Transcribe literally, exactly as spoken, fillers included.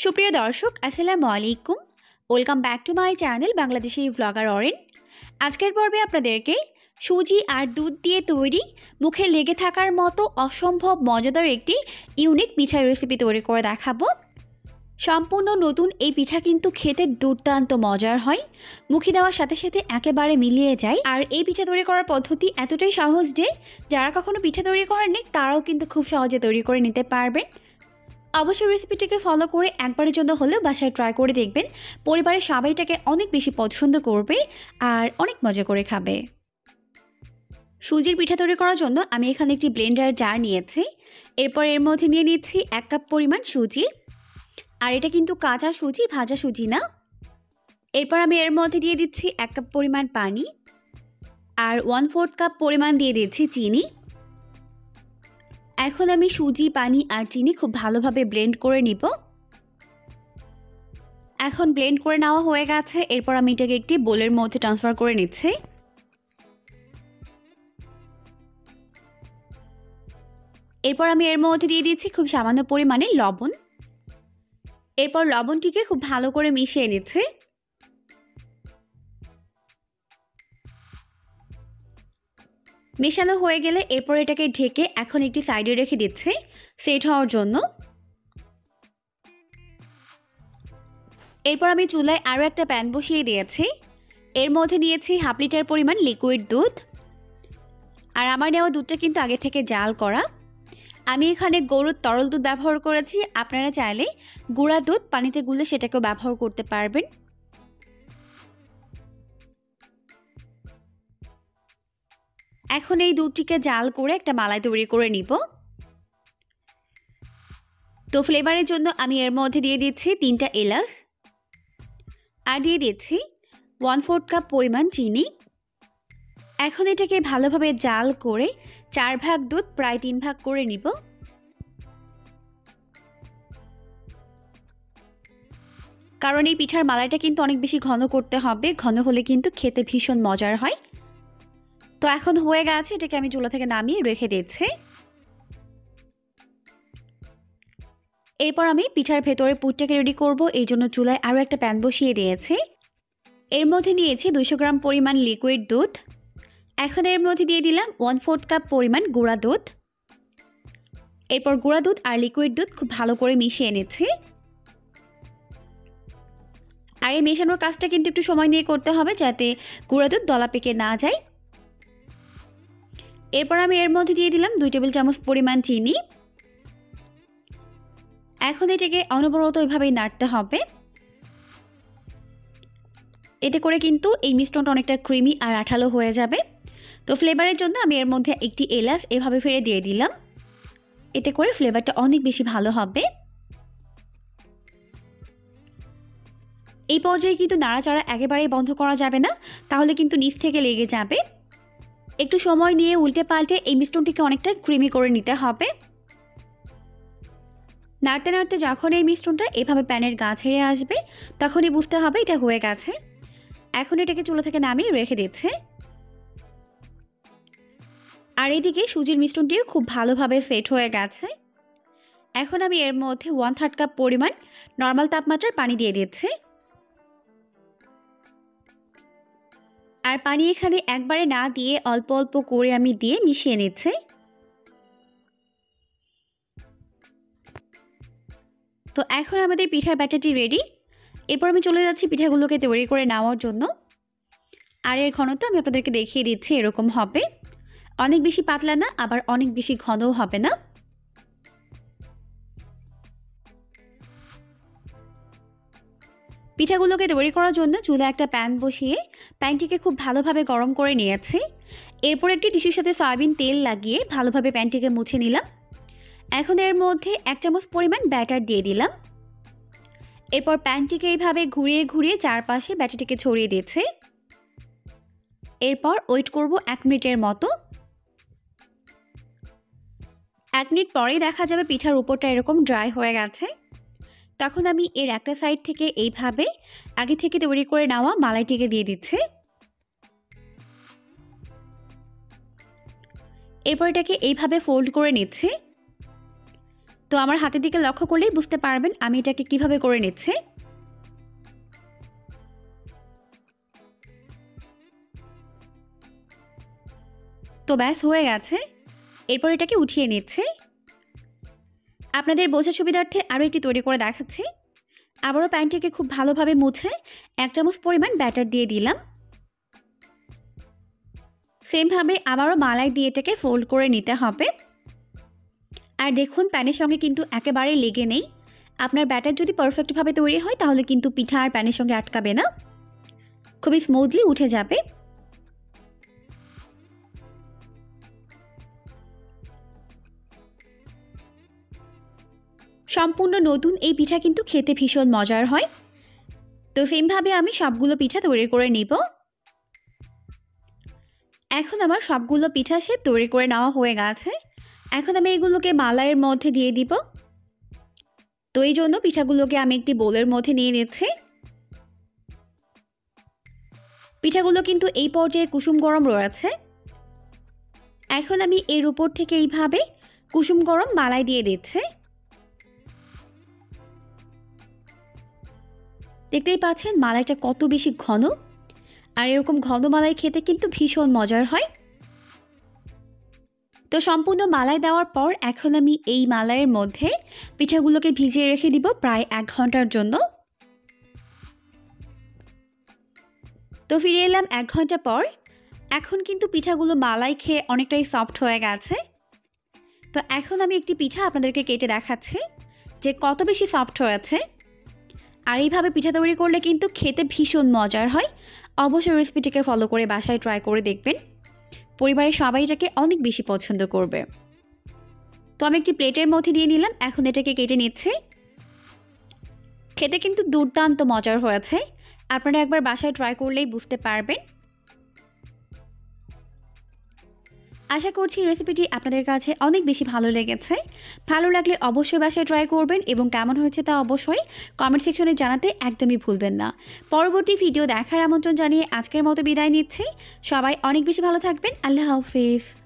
সুপ্রিয় দর্শক আসসালামু আলাইকুম। Welcome back to my channel বাংলাদেশি ব্লগার অরেন। আজকের পর্বে আপনাদেরকে সুজি আর দুধ দিয়ে তৈরি মুখে লেগে থাকার মতো অসম্ভব মজাদার একটি ইউনিক পিঠার রেসিপি তৈরি করে দেখাবো। সম্পূর্ণ নতুন এই পিঠা কিন্তু খেতে দুর্দান্ত মজার হয়, মুখে দেওয়ার সাথে সাথে একেবারে মিলিয়ে যায়। আর এই পিঠা তৈরি করার পদ্ধতি এতটাই সহজ যে যারা কখনো পিঠা তৈরি করেননি তারাও কিন্তু খুব সহজে তৈরি করে নিতে পারবেন। অবশ্যই রেসিপিটিকে ফলো করে একবারের জন্য হলেও বাসায় ট্রাই করে দেখবেন। পরিবারের সবাইটাকে অনেক বেশি পছন্দ করবে আর অনেক মজা করে খাবে। সুজির পিঠা তৈরি করার জন্য আমি এখানে একটি ব্লেন্ডার জার নিয়েছি। এরপর এর মধ্যে নিয়ে নিচ্ছি এক কাপ পরিমাণ সুজি, আর এটা কিন্তু কাঁচা সুজি, ভাজা সুজি না। এরপর আমি এর মধ্যে দিয়ে দিচ্ছি এক কাপ পরিমাণ পানি, আর ওয়ান ফোর্থ কাপ পরিমাণ দিয়ে দিচ্ছি চিনি। এখন আমি সুজি, পানি আর চিনি খুব ভালোভাবে ব্লেন্ড করে নিব। এখন ব্লেন্ড করে নেওয়া হয়ে গেছে। এরপর আমি এটাকে একটি বোলের মধ্যে ট্রান্সফার করে নিচ্ছি। এরপর আমি এর মধ্যে দিয়ে দিচ্ছি খুব সামান্য পরিমাণে লবণ। এরপর লবণটিকে খুব ভালো করে মিশিয়ে নিচ্ছি। মেশানো হয়ে গেলে এরপর এটাকে ঢেকে এখন একটি সাইডে রেখে দিচ্ছি সেট হওয়ার জন্য। এরপর আমি চুলায় আরও একটা প্যান বসিয়ে দিয়েছি। এর মধ্যে নিয়েছি হাফ লিটার পরিমাণ লিকুইড দুধ, আর আমার নেওয়া দুধটা কিন্তু আগে থেকে জাল করা। আমি এখানে গরুর তরল দুধ ব্যবহার করেছি, আপনারা চাইলে গুঁড়া দুধ পানিতে গুলে সেটাকেও ব্যবহার করতে পারবেন। এখন এই দুধটিকে জাল করে একটা মালাই তৈরি করে নিব। তো ফ্লেভারের জন্য আমি এর মধ্যে দিয়ে দিচ্ছি তিনটা এলাচ, আর দিয়ে দিচ্ছি ওয়ান ফোর্থ কাপ পরিমাণ চিনি। এখন এটাকে ভালোভাবে জাল করে চার ভাগ দুধ প্রায় তিন ভাগ করে নিব। কারণ এই পিঠার মালাইটা কিন্তু অনেক বেশি ঘন করতে হবে, ঘন হলে কিন্তু খেতে ভীষণ মজার হয়। তো এখন হয়ে গেছে, এটাকে আমি চুলা থেকে নামিয়ে রেখে দিচ্ছি। এরপর আমি পিঠার ভেতরে পুরটাকে রেডি করব, এই জন্য চুলায় আরও একটা প্যান বসিয়ে দিয়েছি। এর মধ্যে নিয়েছি দুশো গ্রাম পরিমাণ লিকুইড দুধ। এখন এর মধ্যে দিয়ে দিলাম ওয়ান ফোর্থ কাপ পরিমাণ গুঁড়া দুধ। এরপর গুঁড়া দুধ আর লিকুইড দুধ খুব ভালো করে মিশিয়ে নিচ্ছি। আর এই মেশানোর কাজটা কিন্তু একটু সময় নিয়ে করতে হবে যাতে গুঁড়া দুধ দলা পেকে না যায়। এরপর আমি এর মধ্যে দিয়ে দিলাম দুই টেবিল চামচ পরিমাণ চিনি। এখন এটাকে অনবরত এভাবেই নাড়তে হবে, এতে করে কিন্তু এই মিশ্রণটা অনেকটা ক্রিমি আর আঠালো হয়ে যাবে। তো ফ্লেভারের জন্য আমি এর মধ্যে একটি এলাচ এভাবে ফেলে দিয়ে দিলাম, এতে করে ফ্লেভারটা অনেক বেশি ভালো হবে। এই পর্যায়ে কিন্তু নাড়াচাড়া একেবারেই বন্ধ করা যাবে না, তাহলে কিন্তু নিচ থেকে লেগে যাবে। একটু সময় নিয়ে উল্টে পাল্টে এই মিশ্রণটিকে অনেকটা ক্রিমি করে নিতে হবে। নাড়তে নাড়তে যখন এই মিশ্রণটা এভাবে প্যানের গা ছেড়ে আসবে তখনই বুঝতে হবে এটা হয়ে গেছে। এখন এটাকে চুলা থেকে নামিয়ে রেখে দিচ্ছে। আর এদিকে সুজির মিশ্রণটিও খুব ভালোভাবে সেট হয়ে গেছে। এখন আমি এর মধ্যে ওয়ান থার্ড কাপ পরিমাণ নর্মাল তাপমাত্রার পানি দিয়ে দিচ্ছি। আর পানি এখানে একবারে না দিয়ে অল্প অল্প করে আমি দিয়ে মিশিয়ে নিচ্ছি। তো এখন আমাদের পিঠার ব্যাটারটি রেডি। এরপর আমি চলে যাচ্ছি পিঠাগুলোকে তৈরি করে নেওয়ার জন্য। আর এর ঘনত্ব আমি আপনাদেরকে দেখিয়ে দিচ্ছি, এরকম হবে, অনেক বেশি পাতলা না আবার অনেক বেশি ঘনও হবে না। পিঠাগুলোকে তৈরি করার জন্য চুলায় একটা প্যান বসিয়ে প্যানটিকে খুব ভালোভাবে গরম করে নিয়েছি। এরপর একটি টিস্যুর সাথে সয়াবিন তেল লাগিয়ে ভালোভাবে প্যানটিকে মুছে নিলাম। এখন এর মধ্যে এক চামচ পরিমাণ ব্যাটার দিয়ে দিলাম। এরপর প্যানটিকে এইভাবে ঘুরিয়ে ঘুরিয়ে চারপাশে ব্যাটারটিকে ছড়িয়ে দিয়েছে। এরপর ওয়েট করব এক মিনিটের মতো। এক মিনিট পরেই দেখা যাবে পিঠার উপরটা এরকম ড্রাই হয়ে গেছে। তখন আমি এর একটা সাইড থেকে এইভাবে আগে থেকে তৈরি করে নেওয়া মালাইটিকে দিয়ে দিচ্ছি। এরপর এটাকে এইভাবে ফোল্ড করে নিচ্ছি। তো আমার হাতের দিকে লক্ষ্য করলেই বুঝতে পারবেন আমি এটাকে কিভাবে করে নিচ্ছি। তো ব্যাস হয়ে গেছে। এরপর এটাকে উঠিয়ে নিচ্ছি। আপনাদের বোঝার সুবিধার্থে আরও একটি তৈরি করে দেখাচ্ছি। আবারও প্যানটিকে খুব ভালোভাবে মুছে এক চামচ পরিমাণ ব্যাটার দিয়ে দিলাম। সেমভাবে আবারও মালাই দিয়ে এটাকে ফোল্ড করে নিতে হবে। আর দেখুন প্যানের সঙ্গে কিন্তু একেবারেই লেগে নেই। আপনার ব্যাটার যদি পারফেক্টভাবে তৈরি হয় তাহলে কিন্তু পিঠা আর প্যানের সঙ্গে আটকাবে না, খুবই স্মুথলি উঠে যাবে। সম্পূর্ণ নতুন এই পিঠা কিন্তু খেতে ভীষণ মজার হয়। তো সেমভাবে আমি সবগুলো পিঠা তৈরি করে নিব। এখন আমার সবগুলো পিঠা শেপ তৈরি করে নেওয়া হয়ে গেছে। এখন আমি এগুলোকে মালাইয়ের মধ্যে দিয়ে দিব। তো এই জন্য পিঠাগুলোকে আমি একটি বোলের মধ্যে নিয়ে নিচ্ছি। পিঠাগুলো কিন্তু এই পর্যায়ে কুসুম গরম রয়েছে। এখন আমি এর উপর থেকে এইভাবে কুসুম গরম মালাই দিয়ে দিচ্ছি। দেখতেই পাচ্ছেন মালাইটা কত বেশি ঘন, আর এরকম ঘন মালাই খেতে কিন্তু ভীষণ মজার হয়। তো সম্পূর্ণ মালাই দেওয়ার পর এখন আমি এই মালাইয়ের মধ্যে পিঠাগুলোকে ভিজিয়ে রেখে দিব প্রায় এক ঘন্টার জন্য। তো ফিরে এলাম এক ঘন্টা পর। এখন কিন্তু পিঠাগুলো মালাই খেয়ে অনেকটাই সফট হয়ে গেছে। তো এখন আমি একটি পিঠা আপনাদেরকে কেটে দেখাচ্ছি যে কত বেশি সফট হয়েছে। আর এইভাবে পিঠা তৈরি করলে কিন্তু খেতে ভীষণ মজার হয়। অবশ্যই রেসিপিটিকে ফলো করে বাসায় ট্রাই করে দেখবেন, পরিবারের সবাই এটাকে অনেক বেশি পছন্দ করবে। তো আমি একটি প্লেটের মধ্যে দিয়ে নিলাম। এখন এটাকে কেটে নিচ্ছি। খেতে কিন্তু দুর্দান্ত মজার হয়েছে। আপনারা একবার বাসায় ট্রাই করলেই বুঝতে পারবেন। আশা করছি রেসিপিটি আপনাদের কাছে অনেক বেশি ভালো লেগেছে। ভালো লাগলে অবশ্যই বাসায় ট্রাই করবেন এবং কেমন হয়েছে তা অবশ্যই কমেন্ট সেকশনে জানাতে একদমই ভুলবেন না। পরবর্তী ভিডিও দেখার আমন্ত্রণ জানিয়ে আজকের মতো বিদায় নিচ্ছি। সবাই অনেক বেশি ভালো থাকবেন। আল্লাহ হাফেজ।